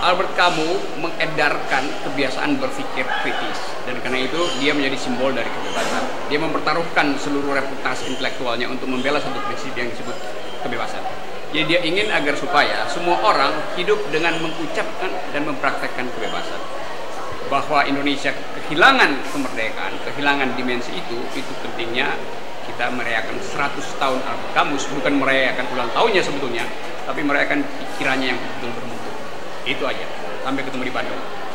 Albert Camus mengedarkan kebiasaan berpikir kritis, dan karena itu dia menjadi simbol dari kebebasan. Dia mempertaruhkan seluruh reputasi intelektualnya untuk membela satu prinsip yang disebut kebebasan. Jadi dia ingin agar supaya semua orang hidup dengan mengucapkan dan mempraktekkan kebebasan. Bahwa Indonesia kehilangan kemerdekaan, kehilangan dimensi itu pentingnya kita merayakan 100 tahun Albert Camus, bukan merayakan ulang tahunnya sebetulnya, tapi merayakan pikirannya yang betul bermutu. Itu aja. Sampai ketemu di Bandung.